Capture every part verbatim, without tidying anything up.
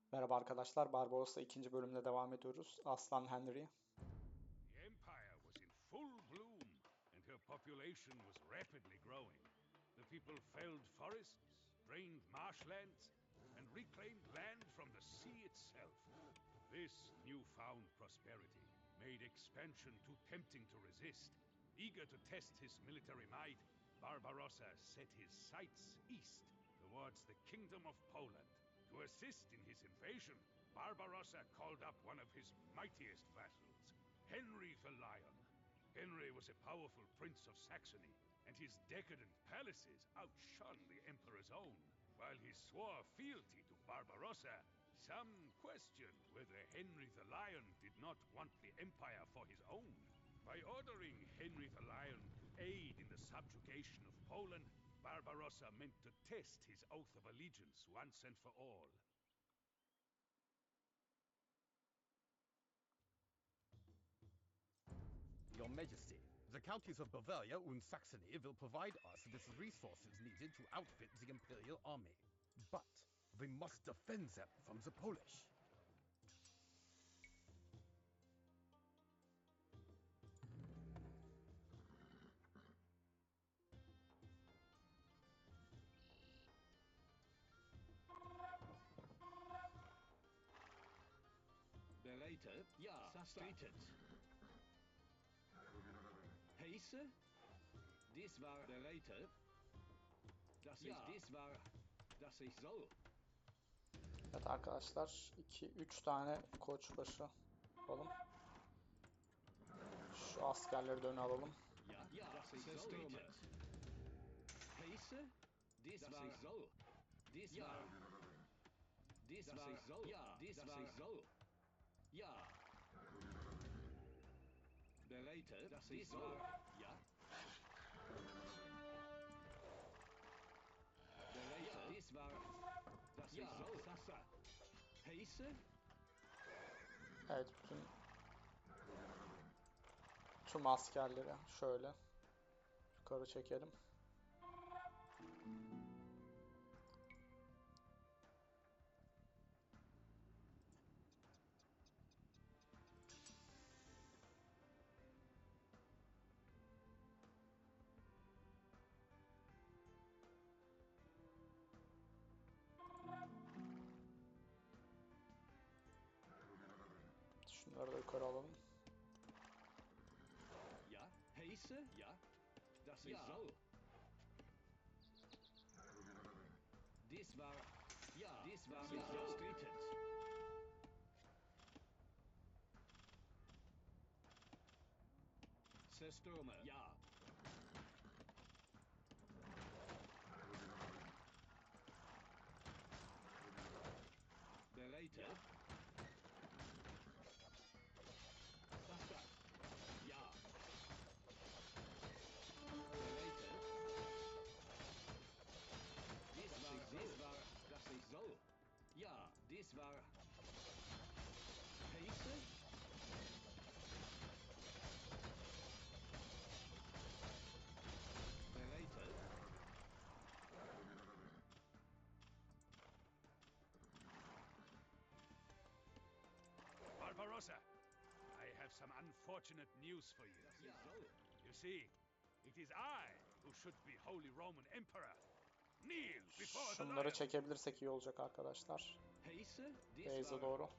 Merhaba arkadaşlar, Barbarossa ikinci bölümle devam ediyoruz. Aslan Henry. The empire was in full bloom, and her population was rapidly growing. The people felled forests, drained marshlands, and reclaimed land from the sea itself. This newfound prosperity made expansion too tempting to resist. Eager to test his military might, Barbarossa set his sights east towards the Kingdom of Poland. To assist in his invasion, Barbarossa called up one of his mightiest vassals, Henry the Lion. Henry was a powerful prince of Saxony, and his decadent palaces outshone the emperor's own. While he swore fealty to Barbarossa, some questioned whether Henry the Lion did not want the empire for his own. By ordering Henry the Lion to aid in the subjugation of Poland, Barbarossa meant to test his oath of allegiance once and for all. Your Majesty, the counties of Bavaria and Saxony will provide us with resources needed to outfit the Imperial Army. But we must defend them from the Polish. Bereite? Ja, Streetet. Heisse? Dies war Bereite. Dass ich dies war, dass ich soll. Evet arkadaşlar, iki üç tane koçbaşı alalım. Şu askerleri de öne alalım. Ja, ja, dass ich soll. Heisse? Dies dass war ich soll. Dies ja. war Dies dass war ich soll. Ja, dies dass war ich soll. Ja. Bereite, dass ich soll. Ja. Bereite, ja. Dies war dass ja. ich soll. Sasa. Heisse? Evet, bütün tüm askerleri şöyle yukarı çekelim. Şunları da yukarı alalım. Ja, Heisse? Ja. Dass ich ja. soll. Dies war ja, dies war ja. Streetet. Zerstürme. Ja. Bereite. Ja. Sasa. Ja. Bereite. Dies war, dies war, dass ich soll. Ja, dies war. Heisse? Bereite. Barbarossa, I have some unfortunate news for you. Ja. You see, it is I who should be Holy Roman Emperor. Kneel before the Şunları lion. çekebilirsek iyi olacak arkadaşlar. Heisse? Dies Beyze war. doğru.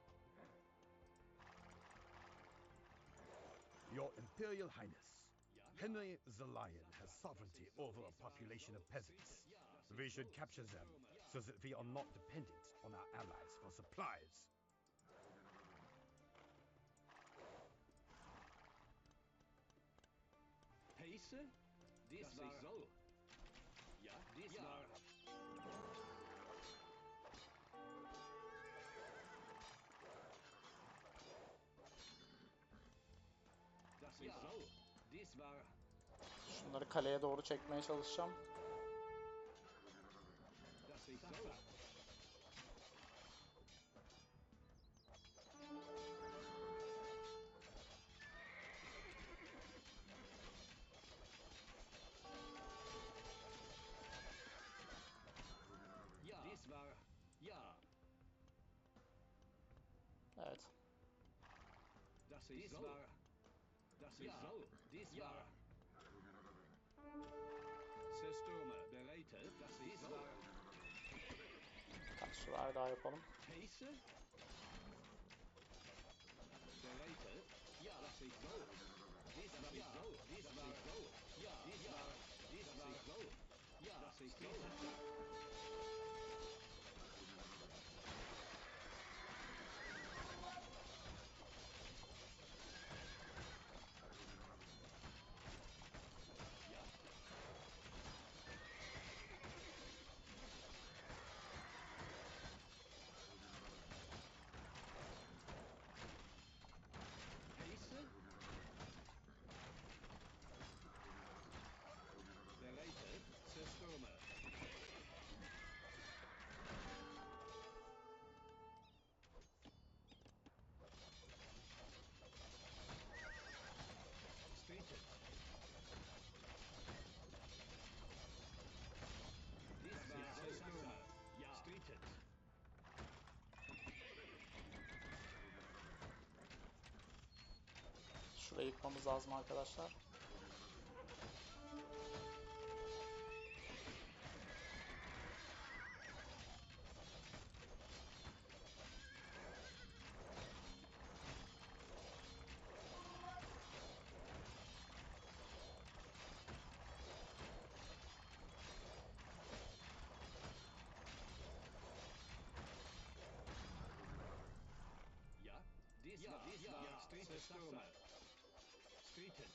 Your Imperial Highness, Henry the Lion has sovereignty over a population of peasants. We should capture them so that we are not dependent on our allies for supplies. Heisse? Dies war. Ich soll. Ja, dies ja. war. Dass ich soll. Dies war. Şunları kaleye doğru çekmeye çalışacağım. Dass ich soll. Ja, dies war. Ja. Evet. Das ich soll. Das ich soll. Dies war. Zerstörme. Bereite. Das ich soll. Kaç süvari daha yapalım. Pace. Bereite. Ja. Das ich soll. Dies war ich soll. Dies war ich soll. Ja. Dies war. Dies war ich soll. Ja. Das ich soll. Şurayı yıkmamız lazım arkadaşlar. Ja. Dies war. Dies war. Zerstörme. Streetet.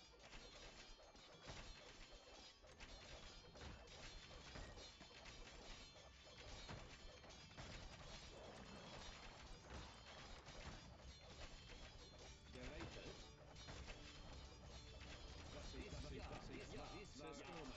Bereite. Das ist das ist das ist ja. Dies war. Zerstörme.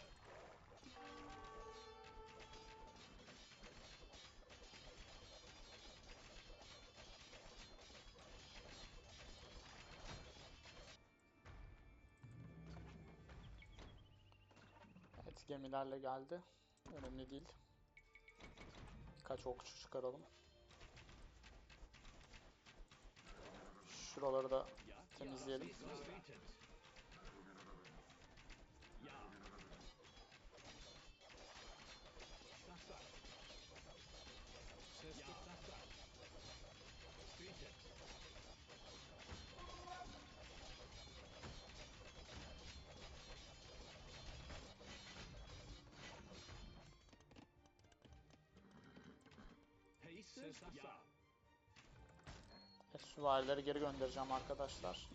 Evet, gemilerle geldi. Önemli değil. Birkaç okçu çıkaralım. Şuraları da temizleyelim. Evet, süvarileri geri göndereceğim arkadaşlar.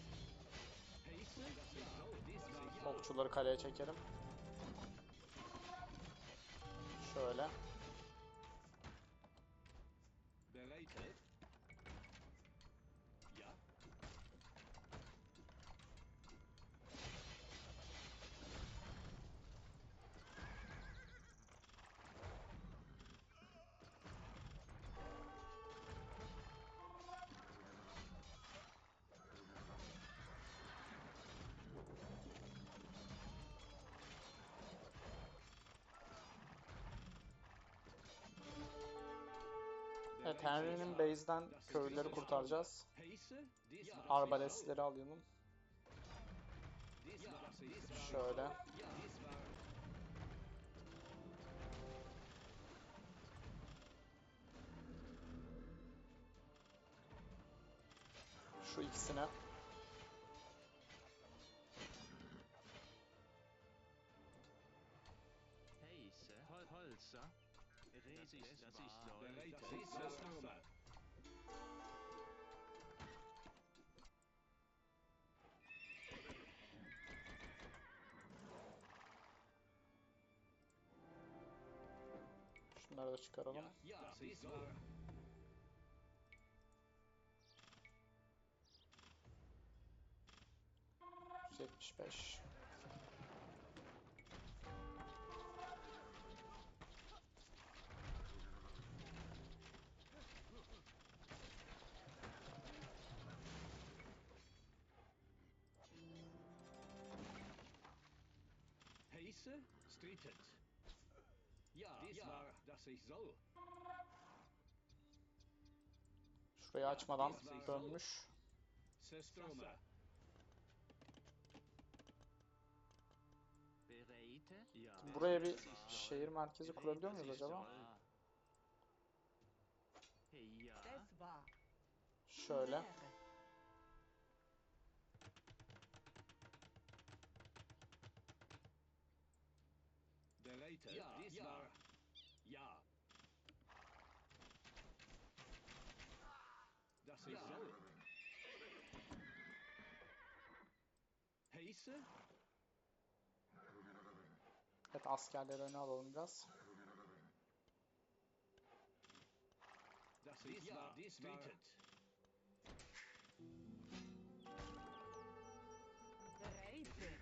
Okçuları kaleye çekelim. Şöyle. Evet, Henry'nin base'den köylüleri kurtaracağız. Arbalestleri alalım. Şöyle. Şu ikisine. Şunları da çıkaralım. yüz yetmiş beş. Streetet. Ja, dies war, das ich soll. Şurayı açmadan dönmüş. Zerstörmer. Bereite? Ja. Buraya bir şehir merkezi kurabiliyor muyuz acaba? Hey, ja. Das war. Şöyle. Wäre. Bereite? Ja, dies war. Ja. Das ich soll. Heiße? Evet, askerleri öne alalım biraz. Das ich war. Dies war. Bereite.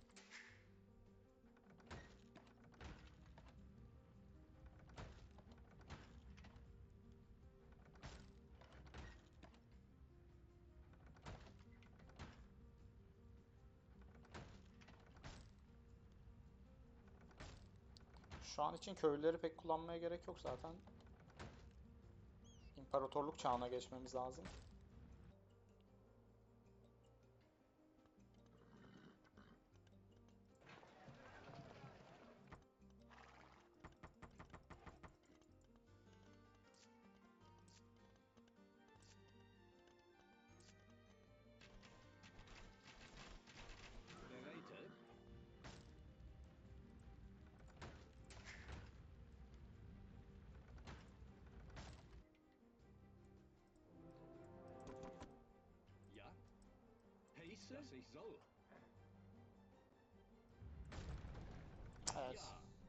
Şu an için köylüleri pek kullanmaya gerek yok zaten. İmparatorluk çağına geçmemiz lazım. Bereite? Ja. Heiße? Das ich soll. Evet.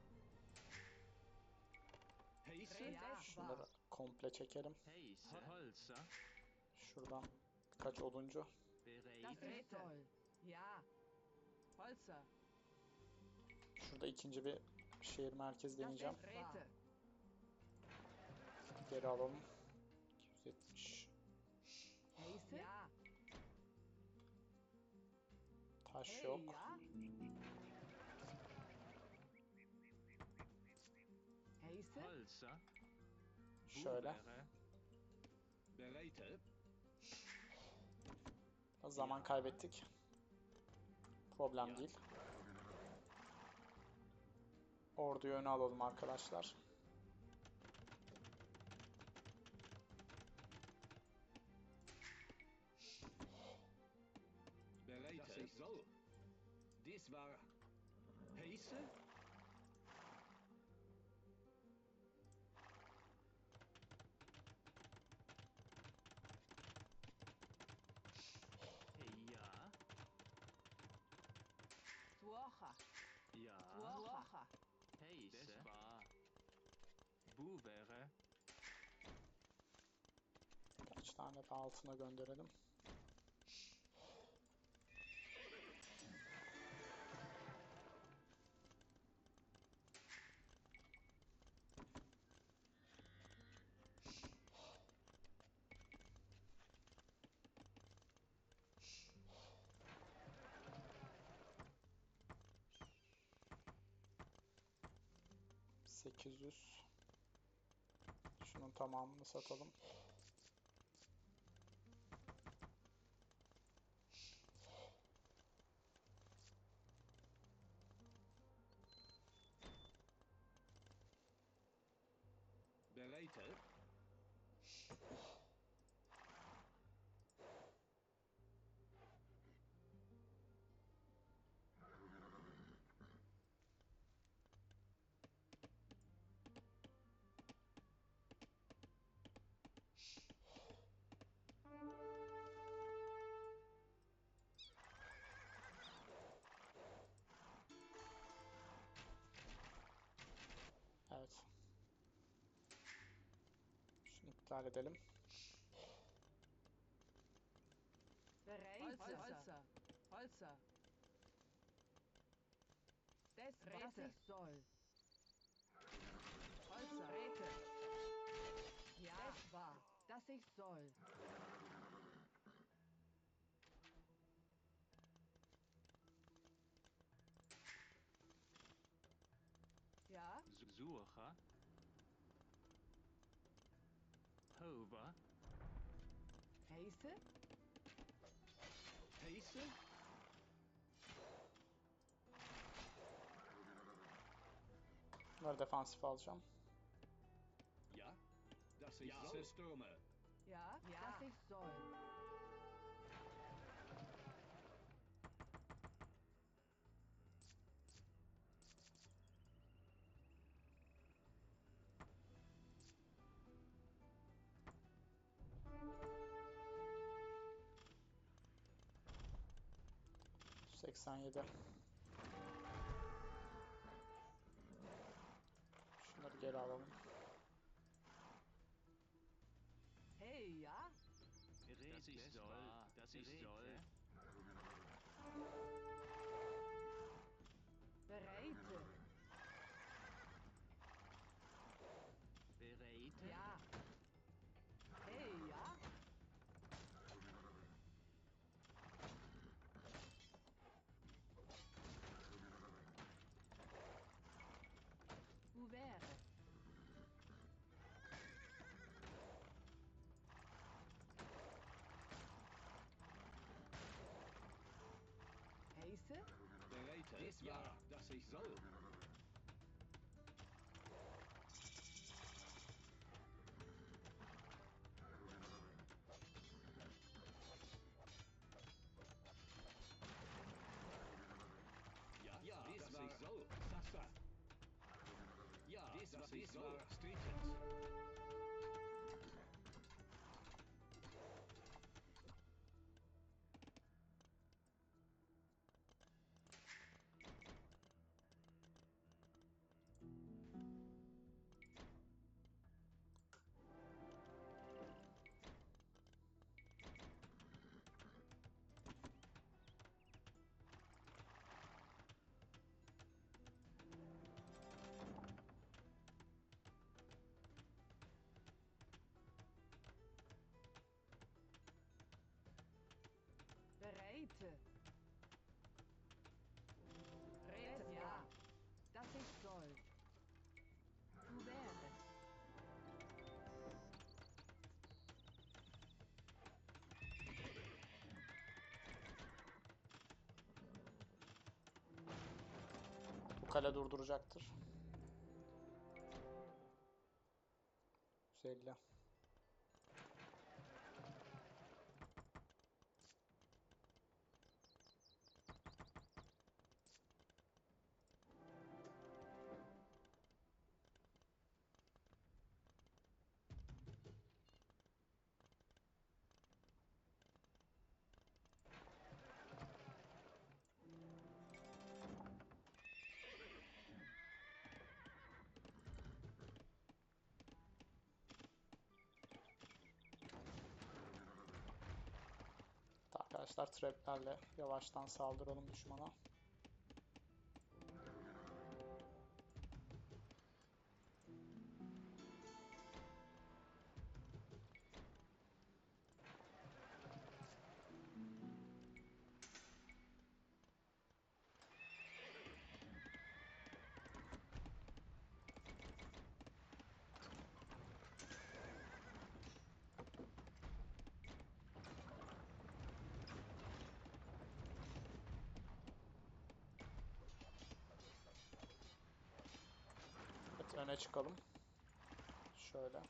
Heiße? Ja. Şunları komple çekelim. Heise. Holzer. Şuradan birkaç oduncu. Das Bereite. ich soll. Ja. Holzer. Şurada ikinci bir şehir merkezi Das deneyeceğim. ist Räte. Geri alalım. iki yüz yetmiş. Heiße? Ja. Taş Hey, yok. ja. Heiße? Holzer. Şöyle. Bubere. Bereite? Zaman kaybettik. Problem değil. Orduyu öne alalım arkadaşlar. Bereite? Das ich soll. Dies war. Heiße? Hey, ja. Suocha. Ja. Suocha. Heise. Das war. Bubere. Kaç tane daha altına gönderelim. sekiz yüz. Şunun tamamını satalım. Bereite? Evet. Şunu iptal edelim. Bereite. Holzer. Holzer. Das was ich soll. Holzer. Räte. Ja. Das war. Das ich soll. Ja. Sucher. Hover. Pace. Pace. Bunları defansif alacağım. Ja, dass ich soll. Zerstürme. Ja, ja. Dass ich soll. seksen yedi. Şunları geri alalım. Hey, ja. Dass ich soll. Dass ich soll. Bereite. Bereite. Ja. Hey, ja. Wo wäre? Pace. Bereite. Dies war, dass ich soll. Ja, ja, dies war ich soll. Sasa. Ja, dies war ich soll. Strichens. Bereite. Rete, ja. Dass ich soll. Du wäre. Bu kale durduracaktır. yüz elli. Arkadaşlar traplerle yavaştan saldıralım düşmana. Evet, öne çıkalım. Şöyle.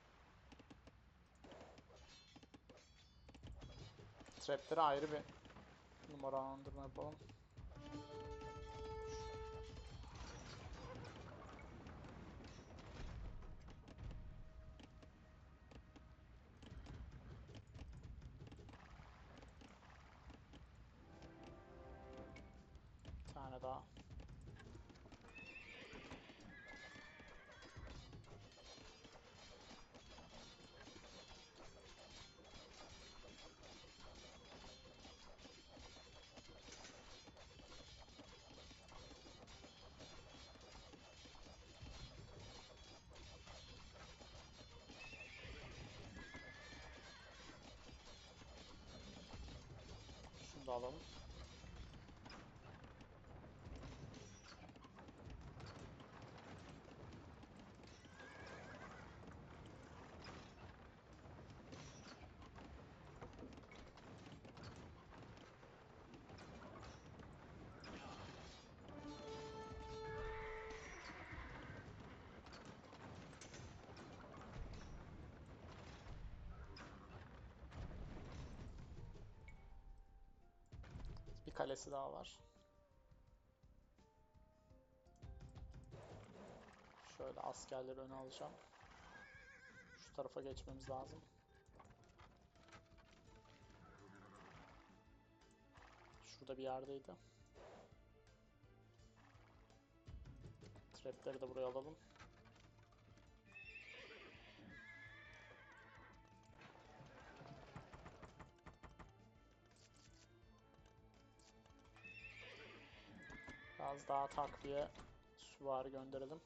Trap'lere ayrı bir numaralandırma yapalım. Bir tane daha. Şunu da alalım. kalesi daha var. Şöyle askerleri öne alacağım. Şu tarafa geçmemiz lazım. Şurada bir yerdeydi. Trapleri de buraya alalım. Biraz daha takviye süvari gönderelim.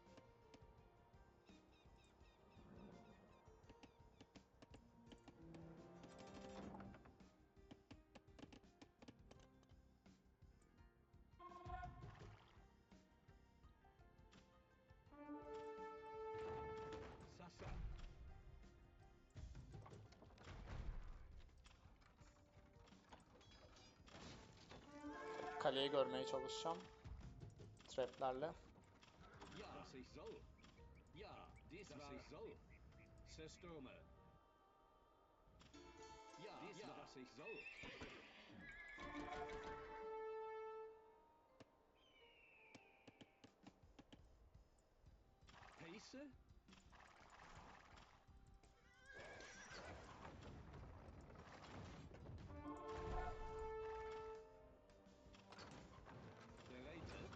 Sasa. Kaleyi görmeye çalışacağım. Traplerle. Ja, das ich soll. Ja, dies das ich soll. Zerstürme. Ja, dies ja. Das ich soll. Pace? Bereite.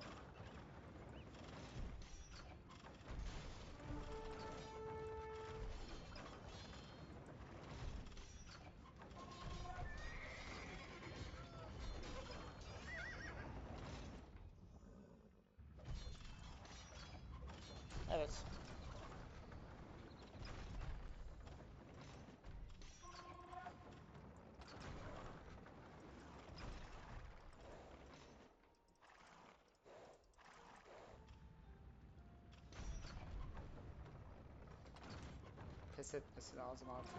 Evet. Pes etmesi lazım artık.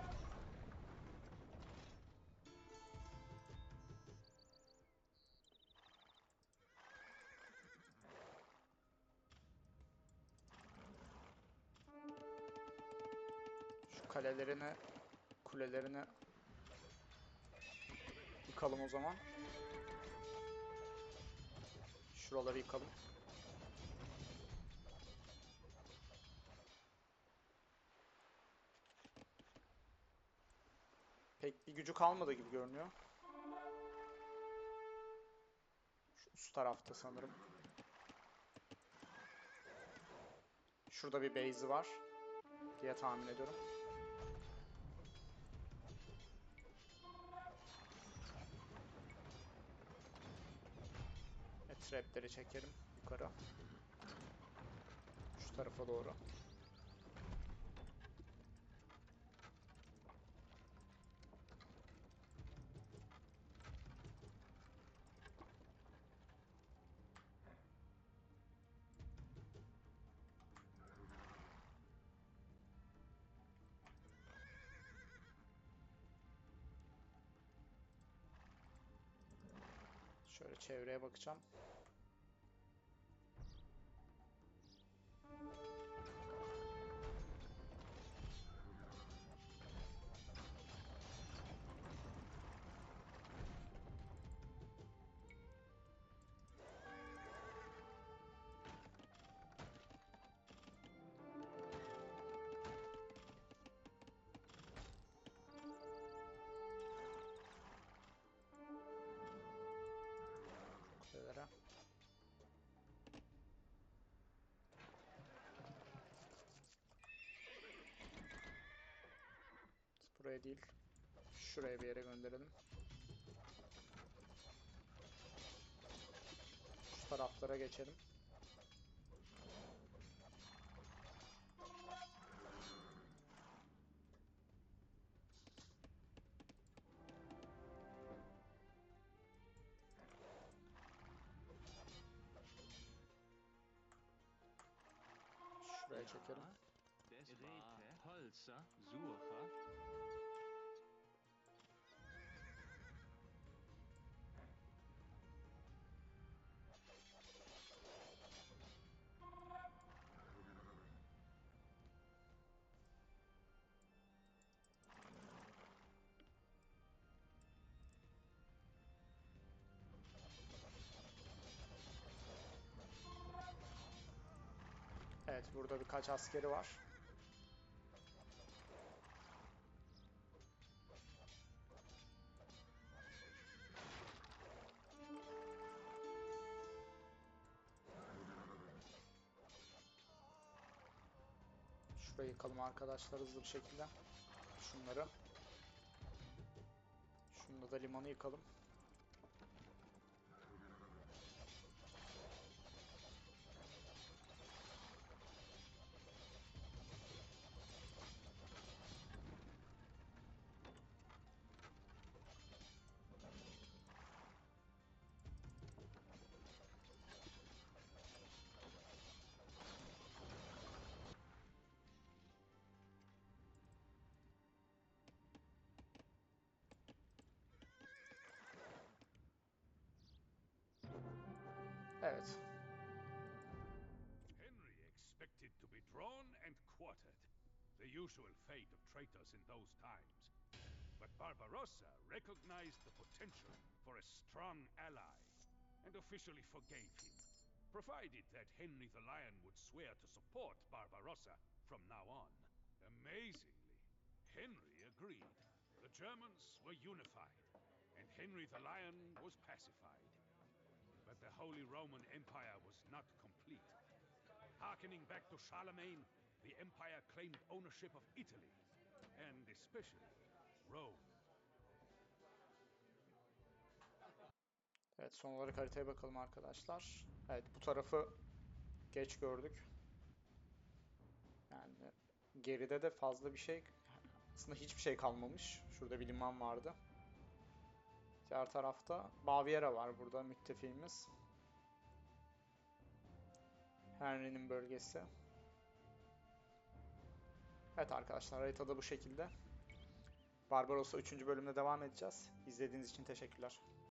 Şu kalelerini, kulelerini yıkalım o zaman. Şuraları yıkalım. Pek bir gücü kalmadı gibi görünüyor. Şu üst tarafta sanırım. Şurada bir base'i var diye tahmin ediyorum. Ve trapleri çekelim yukarı. Şu tarafa doğru. Şöyle çevreye bakacağım. Kulelere. Buraya değil. Şuraya bir yere gönderelim. Şu taraflara geçelim. Şuraya çekelim. Das war Holzer, Sucher. Evet, burada birkaç askeri var. Şurayı yıkalım arkadaşlar hızlı bir şekilde. Şunları. Şunda da limanı yıkalım. Evet. Henry expected to be drawn and quartered, the usual fate of traitors in those times. But Barbarossa recognized the potential for a strong ally and officially forgave him, provided that Henry the Lion would swear to support Barbarossa from now on. Amazingly, Henry agreed. The Germans were unified, and Henry the Lion was pacified. But the Holy Roman Empire was not complete. Harkening back to Charlemagne, the empire claimed ownership of Italy, and especially Rome. Evet, son olarak haritaya bakalım arkadaşlar. Evet, bu tarafı geç gördük. Yani geride de fazla bir şey, aslında hiçbir şey kalmamış. Şurada bir liman vardı. Diğer tarafta Baviera var, burada müttefiğimiz. Henry'nin bölgesi. Evet arkadaşlar, haritada bu şekilde. Barbarossa üçüncü bölümde devam edeceğiz. İzlediğiniz için teşekkürler.